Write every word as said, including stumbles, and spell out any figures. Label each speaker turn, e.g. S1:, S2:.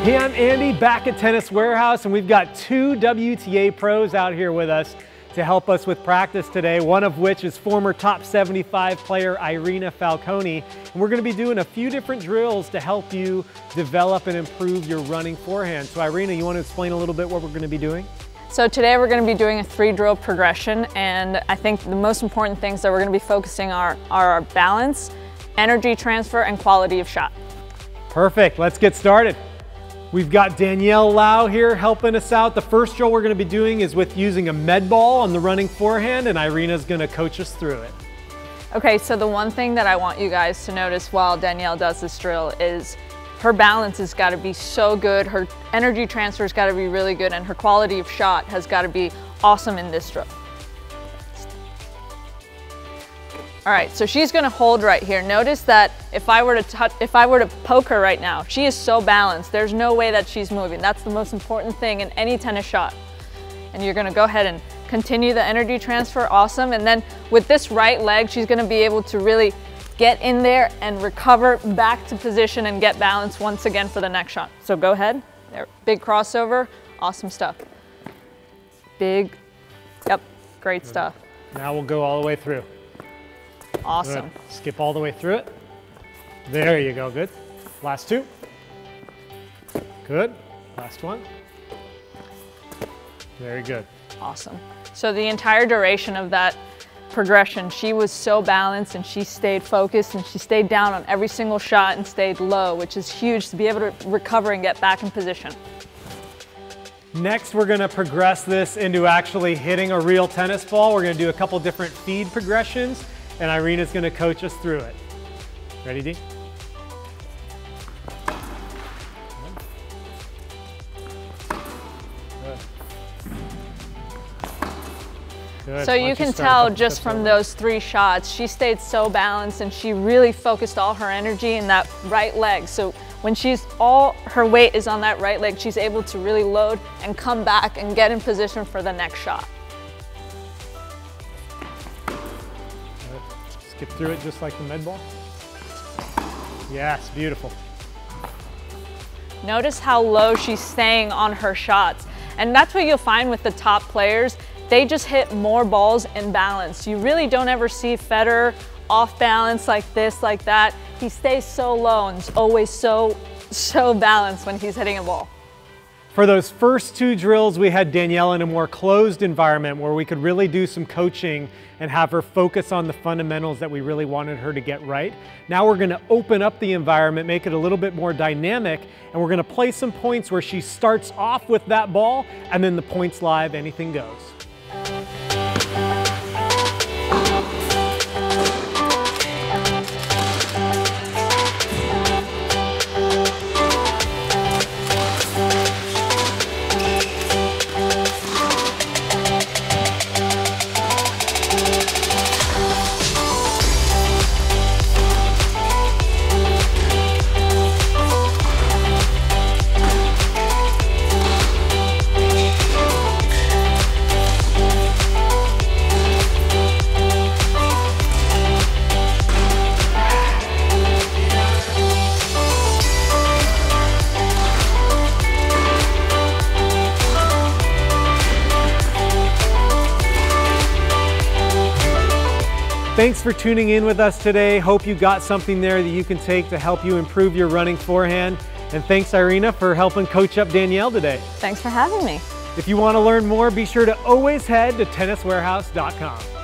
S1: Hey, I'm Andy, back at Tennis Warehouse, and we've got two W T A pros out here with us to help us with practice today, one of which is former top seventy-five player Irina Falconi. And we're going to be doing a few different drills to help you develop and improve your running forehand. So Irina, you want to explain a little bit what we're going to be doing?
S2: So today we're going to be doing a three drill progression, and I think the most important things that we're going to be focusing on are our balance, energy transfer, and quality of shot.
S1: Perfect, let's get started. We've got Danielle Lau here helping us out. The first drill we're going to be doing is with using a med ball on the running forehand, and Irina's going to coach us through it.
S2: Okay, so the one thing that I want you guys to notice while Danielle does this drill is her balance has got to be so good, her energy transfer has got to be really good, and her quality of shot has got to be awesome in this drill. All right, so she's gonna hold right here. Notice that if I were to touch, if I were to poke her right now, she is so balanced. There's no way that she's moving. That's the most important thing in any tennis shot. And you're gonna go ahead and continue the energy transfer, awesome. And then with this right leg, she's gonna be able to really get in there and recover back to position and get balance once again for the next shot. So go ahead, there, big crossover, awesome stuff. Big, yep, great stuff.
S1: Now we'll go all the way through.
S2: Awesome.
S1: Good. Skip all the way through it. There you go, good. Last two. Good. Last one. Very good.
S2: Awesome. So the entire duration of that progression, she was so balanced and she stayed focused and she stayed down on every single shot and stayed low, which is huge to be able to recover and get back in position.
S1: Next, we're gonna progress this into actually hitting a real tennis ball. We're gonna do a couple different feed progressions, and Irina's gonna coach us through it. Ready, Dee? Good. Good.
S2: So you can tell just from those three shots, she stayed so balanced and she really focused all her energy in that right leg. So when she's all her weight is on that right leg, she's able to really load and come back and get in position for the next shot.
S1: Skip through it just like the med ball. Yes, beautiful.
S2: Notice how low she's staying on her shots. And that's what you'll find with the top players. They just hit more balls in balance. You really don't ever see Federer off balance like this, like that. He stays so low and is always so, so balanced when he's hitting a ball.
S1: For those first two drills, we had Danielle in a more closed environment where we could really do some coaching and have her focus on the fundamentals that we really wanted her to get right. Now we're gonna open up the environment, make it a little bit more dynamic, and we're gonna play some points where she starts off with that ball, and then the points live, anything goes. Thanks for tuning in with us today. Hope you got something there that you can take to help you improve your running forehand. And thanks, Irina, for helping coach up Danielle today.
S2: Thanks for having me.
S1: If you want to learn more, be sure to always head to tennis warehouse dot com.